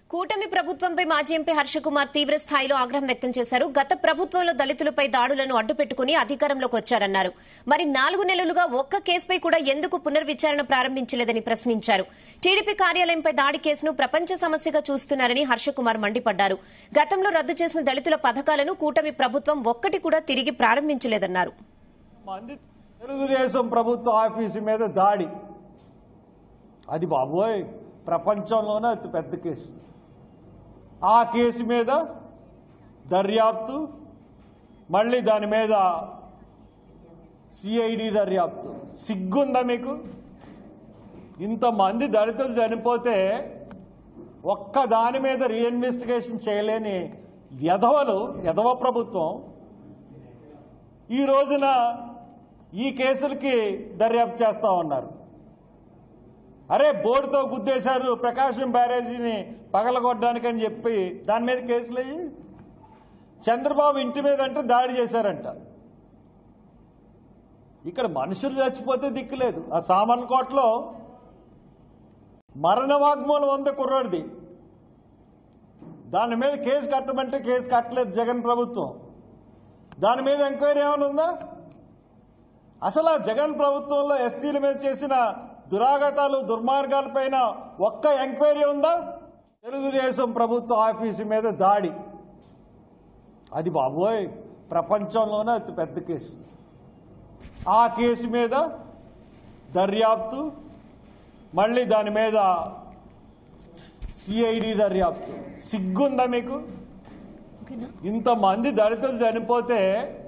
కూటమి ప్రభుత్వంపై మాజీ ఎంపీ హర్షకుమార్ తీవ్ర స్థాయిలో ఆగ్రహం వ్యక్తం చేశారు. గత ప్రభుత్వంలో దళితులపై దాడులను అడ్డుపెట్టుకుని అధికారంలోకి వచ్చారన్నారు. మరి 4 నెలలుగా ఒక్క కేసుపై కూడా ఎందుకు పునర్విచారణ ప్రారంభించలేదని ప్రశ్నించారు. టీడీపీ కార్యాలయంపై దాడి కేసును ప్రపంచ సమస్యగా చూస్తున్నారని హర్షకుమార్ మండిపడ్డారు. గతంలో రద్దు చేసిన దళితుల పథకాలను కూటమి ప్రభుత్వం ఒక్కటి కూడా తిరిగి ప్రారంభించలేదన్నారు. తెలుగుదేశం ప్రభుత్వ ఆఫీసు మీద దాడి, అది బాబోయ్ ప్రపంచంలోనే అతి పెద్ద కేసు. ఆ కేసు మీద దర్యాప్తు, మళ్ళీ దాని మీద సిఐడి దర్యాప్తు. సిగ్గుందా మీకు? ఇంతమంది దళితులు చనిపోతే ఒక్క దాని మీద రీఇన్వెస్టిగేషన్ చేయలేని ఎదవ ప్రభుత్వం ఈ రోజున ఈ కేసులకి దర్యాప్తు చేస్తా ఉన్నారు. అరే బోర్డుతో గుద్దేశారు ప్రకాశం బ్యారేజీని పగలగొట్టడానికి అని చెప్పి దాని మీద కేసులు అయ్యి, చంద్రబాబు ఇంటి మీద అంటే దాడి చేశారంట. ఇక్కడ మనుషులు చచ్చిపోతే దిక్కులేదు. ఆ సామర్లకోటలో మరణ వాగ్మూలం ఉంది కుర్రాడిది, దాని మీద కేసు కట్టమంటే కేసు కట్టలేదు జగన్ ప్రభుత్వం. దాని మీద ఎంక్వైరీ ఏమైనా ఉందా? అసలు ఆ జగన్ ప్రభుత్వంలో ఎస్సీల మీద చేసిన దురాగతాలు దుర్మార్గాలపైన ఒక్క ఎంక్వైరీ ఉందా? తెలుగుదేశం ప్రభుత్వ ఆఫీసు మీద దాడి, అది బాబోయ్ ప్రపంచంలోనే అతి పెద్ద కేసు. ఆ కేసు మీద దర్యాప్తు, మళ్ళీ దాని మీద సిఐడి దర్యాప్తు. సిగ్గుందా మీకు? ఇంతమంది దళితులు చనిపోతే